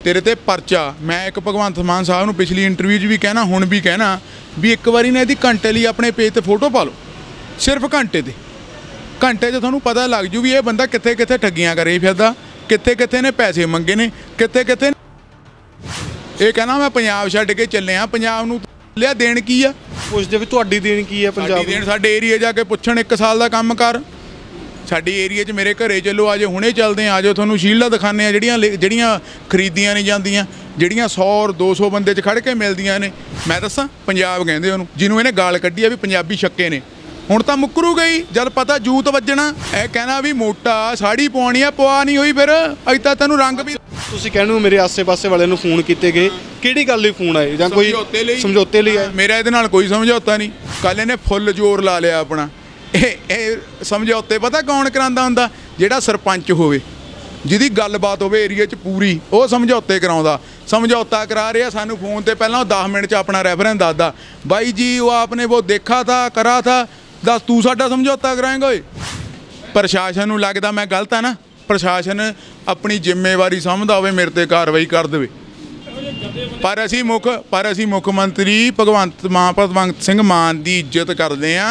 तेरे ते परचा। मैं एक भगवंत मान साहब नूं पिछली इंटरव्यू च भी कहना, हुण भी कहना भी एक बारी ना इहदी घंटे लई अपने पेज ते फोटो पा लो, सिर्फ घंटे ते। घंटे 'च तुहानूं पता लग जू भी ये बंदा कित्थे कित्थे ठगियां करी फिरदा, कित्थे कित्थे ने पैसे मंगे ने, कित्थे कित्थे ये कहना मैं पंजाब छड्ड के चलिया। पंजाब नूं लिया देण की आ? पुछदे भी तुहाडी देण की है पंजाब देण? साडे एरिया जाके पुछण 1 साल दा काम कर। साडे एरिया 'च मेरे घरे चलो, आज हुणे चलदे आ जाओ, तुहानूं शील्डां दिखाने आ ਜਿਹੜੀਆਂ खरीदियां नहीं ਜਾਂਦੀਆਂ, ਜਿਹੜੀਆਂ 100-200 ਬੰਦੇ 'ਚ ਖੜ ਕੇ ਮਿਲਦੀਆਂ ਨੇ। मैं दसां पंजाब ਕਹਿੰਦੇ ਉਹਨੂੰ ਜਿਹਨੂੰ ਇਹਨੇ ਗਾਲ ਕੱਢੀ ਆ ਵੀ ਪੰਜਾਬੀ ਛੱਕੇ ਨੇ। ਹੁਣ ਤਾਂ ਮੁੱਕਰੂ ਗਈ ਜਦ ਪਤਾ ਜੂਤ ਵੱਜਣਾ। ਇਹ ਕਹਿਣਾ ਵੀ ਮੋਟਾ ਸਾੜੀ ਪਾਉਣੀ ਆ, ਪਵਾ ਨਹੀਂ ਹੋਈ ਫਿਰ ਅਜ ਤਾਂ ਤੈਨੂੰ ਰੰਗ ਵੀ। ਤੁਸੀਂ ਕਹਿੰਦੇ ਹੋ ਮੇਰੇ ਆਸੇ-ਪਾਸੇ ਵਾਲਿਆਂ ਨੂੰ ਫੋਨ ਕੀਤੇ ਗਏ, ਕਿਹੜੀ ਗੱਲ ਲਈ ਫੋਨ ਆਏ ਜਾਂ ਕੋਈ ਸਮਝੌਤੇ ਲਈ ਆਏ? ਮੇਰਾ ਇਹਦੇ ਨਾਲ ਕੋਈ ਸਮਝੌਤਾ ਨਹੀਂ। ਕੱਲ੍ਹ ਇਹਨੇ ਫੁੱਲ ਜ਼ੋਰ ਲਾ ਲਿਆ ਆਪਣਾ। ਇਹ ਸਮਝੌਤੇ ਪਤਾ ਕੌਣ ਕਰਾਉਂਦਾ ਹੁੰਦਾ? ਜਿਹੜਾ ਸਰਪੰਚ ਹੋਵੇ, ਜਿਹਦੀ ਗੱਲਬਾਤ ਹੋਵੇ ਏਰੀਏ 'ਚ ਪੂਰੀ, ਉਹ ਸਮਝੌਤੇ ਕਰਾਉਂਦਾ। समझौता करा रहा सानू फोन ते पहला 10 मिनट च अपना रेफरेंस दसदा, भाई जी वो आपने वो देखा था करा था, दस तू साडा समझौता कराएंगा? प्रशासन नूं लगदा मैं गलत है ना? प्रशासन अपनी जिम्मेवारी समझदा होवे मेरे ते कार्रवाई कर देवे। पर असी मुख मंत्री भगवंत सिंह मान की इज्जत करते हैं।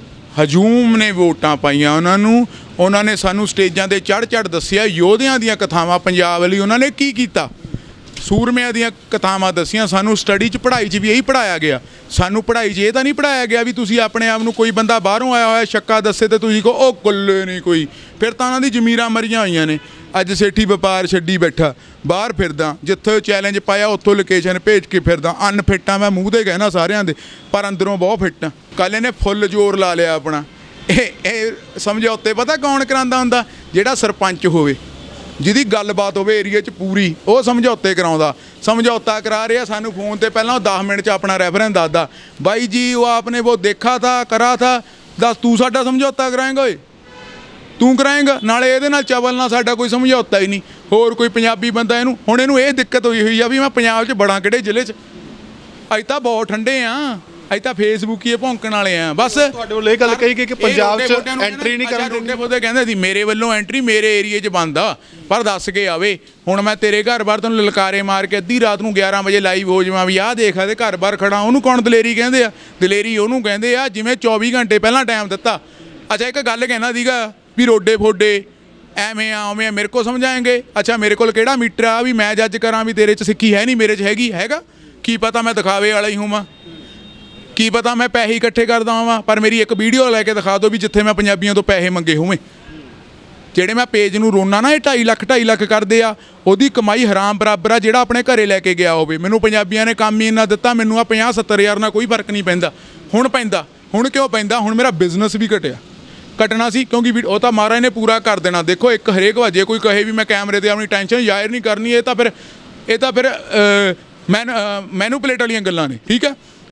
हजूम ने वोटां पाईयां उन्होंने सानू स्टेजां ते चढ़ दस्सिया योधियां दीयां कथावां पंजाब लई उन्होंने की कीता, सूरमिਆਂ ਦੀਆਂ ਕਥਾਵਾਂ दसियां। सानू स्टडी च पढ़ाई च भी यही पढ़ाया गया। सानू पढ़ाई च ये तो नहीं पढ़ाया गया भी तुसी अपने आप नूं कोई बंदा बाहरों आया होया शक्का दस्से तो तुसी कहो ओ कुल्ले नहीं कोई, फिर तो उन्हां दी जमीरां मरीआं होईआं ने। अज सेठी व्यापार छड्डी बैठा, बाहर फिरदा, जिथे चैलेंज पाया उत्थों लोकेशन भेज के फिरदा। अनफिट आ मैं मूँह ते कहना सारिआं दे, पर अंदरों बहुत फिट आ। कल इहने फुल जोर ला लिया अपना। ਇਹ ਸਮਝੌਤੇ ਪਤਾ ਕੌਣ ਕਰਾਉਂਦਾ ਹੁੰਦਾ? ਜਿਹੜਾ ਸਰਪੰਚ ਹੋਵੇ, ਜਿਹਦੀ ਗੱਲਬਾਤ ਹੋਵੇ ਏਰੀਏ 'ਚ ਪੂਰੀ, ਉਹ ਸਮਝੌਤੇ ਕਰਾਉਂਦਾ। समझौता करा रहा सानू फोन ते पहला 10 मिनट च अपना रेफरेंस दसदा, भाई जी वो आपने वो देखा था करा था, दस तू साडा समझौता कराएंगा? तू कराएंगा? नाले इहदे नाल चवल ना साडा कोई समझौता ही नहीं। होर कोई पंजाबी बंदा इहनूं हुण इहनूं ये दिक्कत होई हुई आ भी मैं पंजाब 'च बड़ा किहड़े जिले 'च, अज तां बहुत ठंडे आ, अज तां फेसबुक ही भौंकण वाले आ बस। तुहाडे वल्लों इह गल कही कि पंजाब 'च एंट्री नहीं करन दिंदे। ਉਹਦੇ ਕਹਿੰਦੇ ਸੀ ਮੇਰੇ ਵੱਲੋਂ ਐਂਟਰੀ ਮੇਰੇ ਏਰੀਏ 'ਚ ਬੰਦ ਆ, ਪਰ ਦੱਸ ਕੇ ਆਵੇ। ਹੁਣ ਮੈਂ ਤੇਰੇ ਘਰ ਬਾਹਰ ਤੈਨੂੰ ਲਲਕਾਰੇ ਮਾਰ ਕੇ ਅੱਧੀ ਰਾਤ ਨੂੰ 11 ਵਜੇ ਲਾਈਵ ਹੋ ਜਾਵਾਂ ਵੀ ਆਹ ਦੇਖ ਇਹਦੇ ਘਰ ਬਾਹਰ ਖੜਾ, ਉਹਨੂੰ ਕੌਣ ਦਲੇਰੀ ਕਹਿੰਦੇ ਆ? ਦਲੇਰੀ ਉਹਨੂੰ ਕਹਿੰਦੇ ਆ ਜਿਵੇਂ 24 ਘੰਟੇ ਪਹਿਲਾਂ ਟਾਈਮ ਦਿੱਤਾ। ਅੱਛਾ ਇੱਕ ਗੱਲ ਕਹਿਣਾ ਸੀਗਾ ਵੀ ਰੋਡੇ ਫੋਡੇ ਐਵੇਂ ਆ ਉਵੇਂ ਮੇਰੇ ਕੋਲ ਸਮਝਾਏਂਗੇ? ਅੱਛਾ ਮੇਰੇ ਕੋਲ ਕਿਹੜਾ ਮੀਟਰ ਆ ਵੀ ਮੈਂ ਜੱਜ ਕਰਾਂ ਵੀ ਤੇਰੇ 'ਚ ਸਿੱਖੀ ਹੈ ਨਹੀਂ ਮੇਰੇ 'ਚ ਹੈਗਾ? ਕੀ ਪਤਾ ਮੈਂ ਦਿਖਾਵੇ ਵਾਲਾ ਹੀ ਹੋਵਾਂ, ਕੀ ਪਤਾ ਮੈਂ ਪੈਸੇ ਇਕੱਠੇ ਕਰਦਾ ਹੋਵਾਂ, ਪਰ ਮੇਰੀ ਇੱਕ ਵੀਡੀਓ ਲੈ ਕੇ ਦਿਖਾ ਦਿਓ ਵੀ ਜਿੱਥੇ ਮੈਂ ਪੰਜਾਬੀਆਂ ਤੋਂ ਪੈਸੇ ਮੰਗੇ ਹੋਵੇਂ। ਜਿਹੜੇ ਮੈਂ ਪੇਜ ਨੂੰ ਰੋਣਾ ਨਾ ਇਹ 2.5 ਲੱਖ ਕਰਦੇ ਆ, ਉਹਦੀ ਕਮਾਈ ਹਰਾਮ ਬਰਾਬਰ ਆ ਜਿਹੜਾ ਆਪਣੇ ਘਰੇ ਲੈ ਕੇ ਗਿਆ ਹੋਵੇ। ਮੈਨੂੰ ਪੰਜਾਬੀਆਂ ਨੇ ਕੰਮ ਹੀ ਇੰਨਾ ਦਿੱਤਾ, ਮੈਨੂੰ ਆ 50-70 ਹਜ਼ਾਰ ਨਾਲ ਕੋਈ ਫਰਕ ਨਹੀਂ ਪੈਂਦਾ। ਹੁਣ ਪੈਂਦਾ, ਹੁਣ ਕਿਉਂ ਪੈਂਦਾ? ਹੁਣ ਮੇਰਾ ਬਿਜ਼ਨਸ ਵੀ ਘਟਣਾ ਸੀ ਕਿਉਂਕਿ ਉਹ ਤਾਂ ਮਹਾਰਾਜ ਨੇ ਪੂਰਾ ਕਰ ਦੇਣਾ। ਦੇਖੋ ਇੱਕ ਹਰੇਕ ਵਾਜੇ ਕੋਈ ਕਹੇ ਵੀ ਮੈਂ ਕੈਮਰੇ ਤੇ ਆਪਣੀ ਟੈਨਸ਼ਨ ਜ਼ਾਹਿਰ ਨਹੀਂ ਕਰਨੀ, ਇਹ ਤਾਂ ਫਿਰ ਮੈਨੂਪਲੇਟ ਵਾਲੀਆਂ ਗੱਲਾਂ ਨੇ, ਠੀਕ ਹੈ।